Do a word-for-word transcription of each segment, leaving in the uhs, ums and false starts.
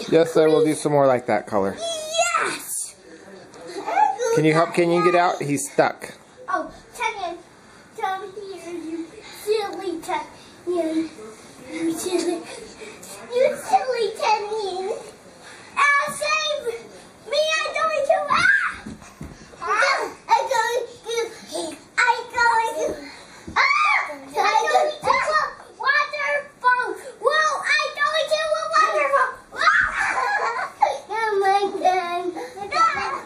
Yes, sir. We'll do some more like that color. Yes! Can you help Kenyon get out? He's stuck. Oh, Kenyon, come here, you silly Kenyon. You silly, you silly Kenyon. Ah, save me! I'm going to. Ah! Ah! I'm going to. I'm going to. Ah! I'm going to a waterfall. Whoa! I'm going to a waterfall. Ah! Oh my God! Ah!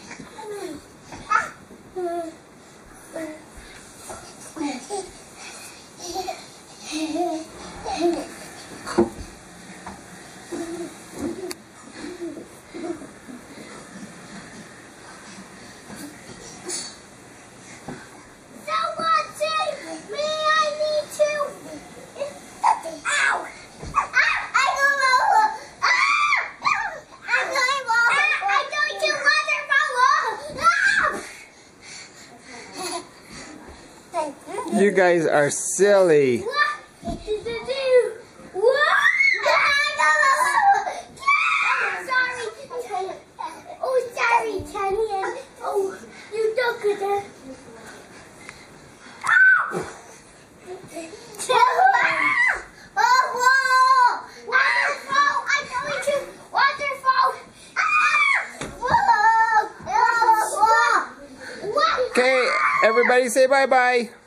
Someone save me! I need to. Ow! Ah! I go over. Ah! I'm going over. I'm going to waterfall. Ah! You guys are silly. What did you do? What? Sorry. Oh, sorry, Kenyon. Oh, you took it. Oh, whoa! Waterfall! I'm going to waterfall. Ah! Whoa! Whoa! Whoa! Okay, everybody say bye-bye.